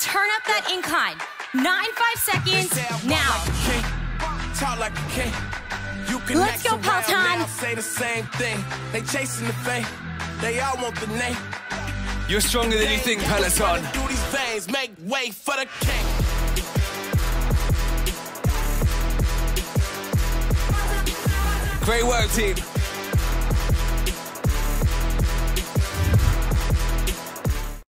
Turn up that incline. 9-5 seconds, now. Let's go, Peloton. Say the same thing. They chasing the fame. They all want the name. You're stronger than you think, Peloton. Do these veins, make way for the king. Great work, team.